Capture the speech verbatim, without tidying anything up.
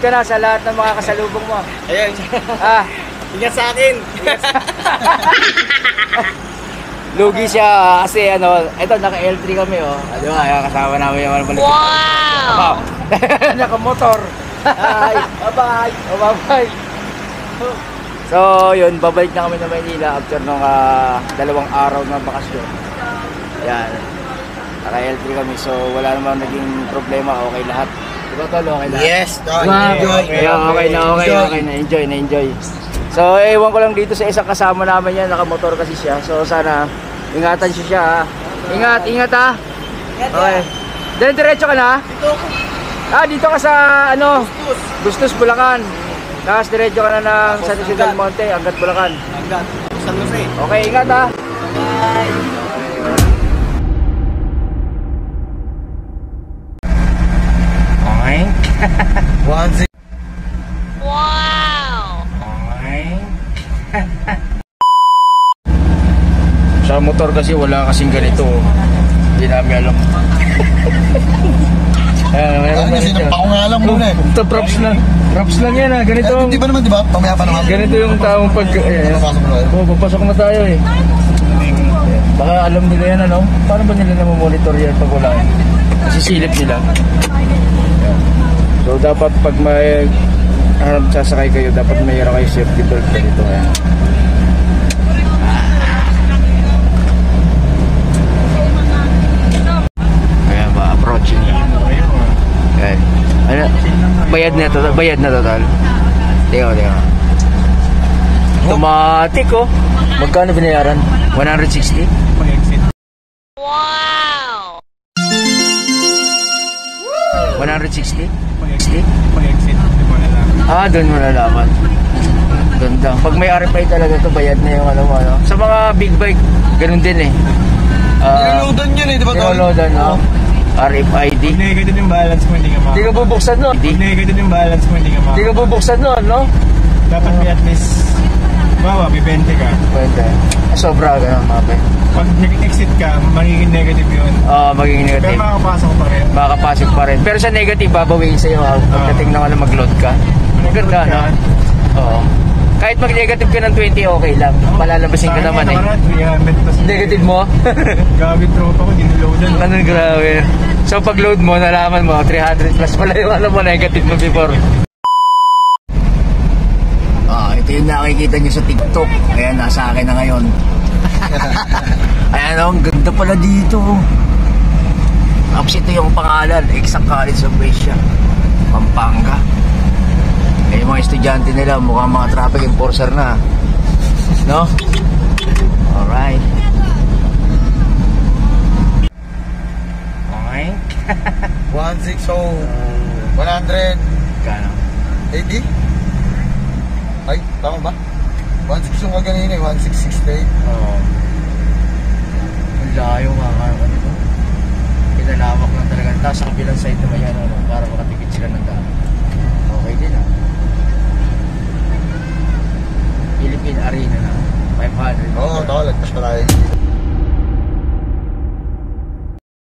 ka na sa lahat ng mga kasalubong mo. Ayun. Ah, ingat sa akin. lugi siya kasi ano, ito naka L three kami oh. Di ba? Kaya kasama namin yung mga wow! Naka-motor. Hi! Bye-bye! Oh, bye-bye! So, yun, babalik na kami na Maynila after nung uh, dalawang araw na bakasyon. Yan. Naka L three kami, so wala namang naging problema, okay lahat. Diba tol, okay lahat? Yes, tol. Wow. Enjoy. Okay, okay na, okay, okay na, enjoy na, enjoy. So, ewan ko lang dito sa isang kasama namin yan, nakamotor kasi siya. So, sana, ingatan siya siya ha. Ingat, ingat ha. Okay. Then, diretso ka na? Ah, dito ka sa, ano, Bustos, Bulacan. Tapos, diretso ka na ng San Jose del Monte, hanggat Bulacan. Hanggat San Jose. Okay, ingat ha. Bye. Okay. One, six. Wow! Okay. Sa motor kasi wala kasing ganito. Hindi namin alam. Ayan, meron Ano, sinampa ko nga lang muna eh. Ito props lang. Props lang yan ha. Ganito. Eh, di ba naman, di ba? Pamaya pa naman. Ganito yung taong pag... Ayan. Papasok na tayo. Oo, papasok na tayo eh. Baka alam nila yan ano. Paano ba nila namamonitor yan pag wala yan? Nasisilip nila. Ayan. So dapat pag may harap sasakay kayo, dapat mayroon kayo safety belt ganito. Ayan. Ayan ba, approaching yan. Ayan. Ano, bayad na total, bayad na total. Tingnan, tingnan. Automatic oh. Magkano binayaran? one hundred sixty? Wow! one hundred sixty? Pag-exit, hindi mo nalaman. Ah, doon mo nalaman. Ganda. Pag may R F I talaga to, bayad na yung ano mo, ano. Sa mga big bike, ganun din eh. Uh, Niloadan yun eh, di ba? Niloadan, no? R F I D. Pag negative yung balance mo, hindi ka makakapag. Hindi ka bubuksan nun. Pag negative yung balance mo, hindi ka Hindi ka makakapag. bubuksan nun, no? Dapat may at least, bawa, may twenty ka. Pwede. Sobra, ganun mga pe. Pag nag-exit ka, magiging negative yun. Oo, magiging Pero negative. makakapasok pa rin. Makakapasok pa rin. Pero sa negative, babawiin sa'yo ha. Pagdating na ka mag-load ka. Ganda, no? Oo. Kahit mag-negative ka ng twenty, okay lang. Palalabasin ka naman eh. three hundred plus. Negative mo? Gabi tropa ko, dinuloadan. Ano, grabe. So pag load mo, nalaman mo, three hundred plus pala yung alam mo, negative mo before. Ah, ito yung nakikita nyo sa TikTok. Ayan, nasa akin na ngayon. Ayan, ang ganda pala dito. Tapos ito yung pangalan, Exact College of Asia, Pampanga. Eh, yung mga estudyante nila, mukhang mga traffic enforcer na. No? Alright. Okay. one six so one hundred Kano? eighty? Ay, tama ba? one six yung kaganina eh, one six sixty-eight. Oo. Ang layo nga nga ano ito. Pinalawak lang talaga. Tapos sa kabilang side naman yan, ano, para makatipid sila ng daan. Okay din ah. Philippine Arena na. five hundred. Oo, oh, tol, lagpas pa tayo.